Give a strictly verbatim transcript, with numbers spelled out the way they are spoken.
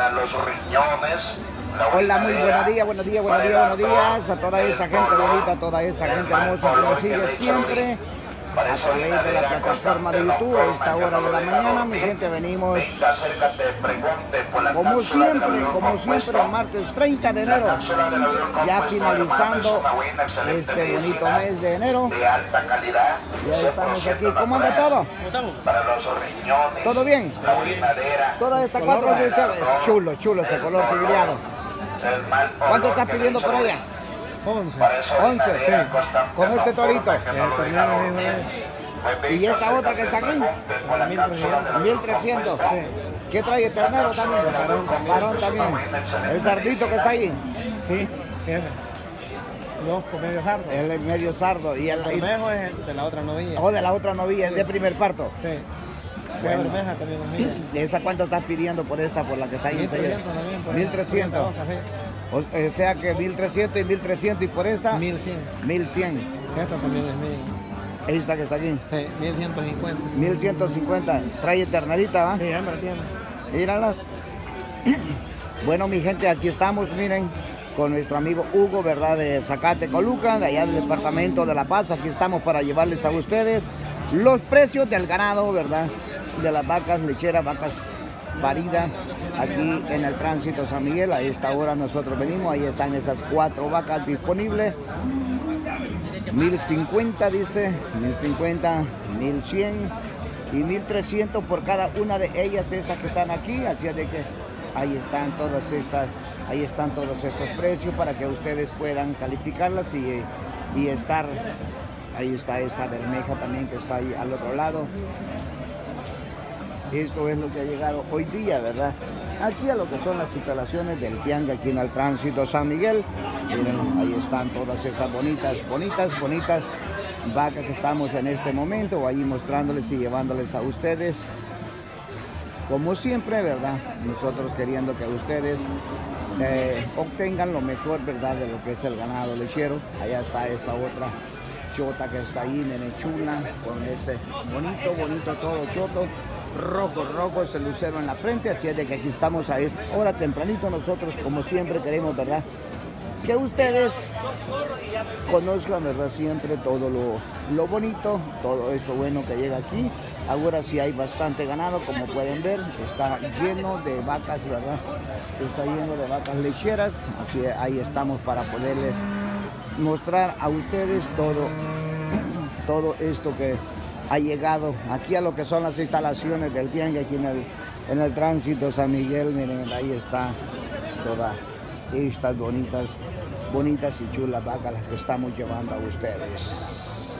para los riñones. Hola, muy buenos días, buenos días, buenos días, buenos días a toda esa gente bonita, a toda esa gente hermosa que nos sigue siempre a través de la plataforma de YouTube a esta hora de la mañana. Mi gente, venimos como siempre, como siempre, el martes treinta de enero, ya finalizando este bonito mes de enero. Ya estamos aquí. ¿Cómo anda todo? ¿Todo bien? Toda esta cuatro de ustedes. Chulo, chulo este color tigreado. ¿Cuánto estás pidiendo por allá? once. once, sí. Con este torito. ¿Y esta otra que está aquí? mil trescientos. Sí. ¿Qué trae el ternero también? Varón también. Varón también. ¿El sardito que está ahí? Sí, ese. Los con medio sardo. El medio sardo. ¿Y el, El bermejo es de la otra novilla. o de la otra novilla, el de primer parto? Sí. Bueno. La bermeja también es mía. ¿De esa cuánto estás pidiendo por esta, por la que está ahí enseguida? mil trescientos. O eh, sea que mil trescientos y mil trescientos y por esta mil cien. mil cien. Esta también es mía. Esta que está aquí. Sí, mil ciento cincuenta. mil ciento cincuenta. Trae ternadita, ¿va? Sí, hembra tiene. Mírala. Bueno, mi gente, aquí estamos, miren, con nuestro amigo Hugo, ¿verdad? De Zacate, Coluca, de allá del departamento de La Paz. Aquí estamos para llevarles a ustedes los precios del ganado, ¿verdad? De las vacas lecheras, vacas paridas, aquí en el tránsito San Miguel. A esta hora nosotros venimos, ahí están esas cuatro vacas disponibles. mil cincuenta dice, mil cincuenta, mil cien y mil trescientos por cada una de ellas, estas que están aquí. Así es de que ahí están todas estas, ahí están todos estos precios para que ustedes puedan calificarlas y, y estar. Ahí está esa bermeja también que está ahí al otro lado. Esto es lo que ha llegado hoy día, ¿verdad? Aquí a lo que son las instalaciones del Pianga, aquí en el tránsito San Miguel. Miren, ahí están todas esas bonitas, bonitas, bonitas vacas que estamos en este momento, ahí mostrándoles y llevándoles a ustedes. Como siempre, ¿verdad? Nosotros queriendo que ustedes eh, obtengan lo mejor, ¿verdad? De lo que es el ganado lechero. Allá está esa otra chota que está ahí, nene chula, con ese bonito, bonito todo choto. Rojo, rojo, ese lucero en la frente. Así es de que aquí estamos a esta hora tempranito. Nosotros, como siempre, queremos, ¿verdad? Que ustedes conozcan, ¿verdad? Siempre todo lo, lo bonito, todo eso bueno que llega aquí. Ahora sí hay bastante ganado, como pueden ver. Está lleno de vacas, ¿verdad? Está lleno de vacas lecheras. Así ahí estamos para poderles mostrar a ustedes todo, todo esto que ha llegado aquí a lo que son las instalaciones del Tiangue, aquí en el, en el tránsito San Miguel. Miren, ahí está todas estas bonitas, bonitas y chulas vacas las que estamos llevando a ustedes.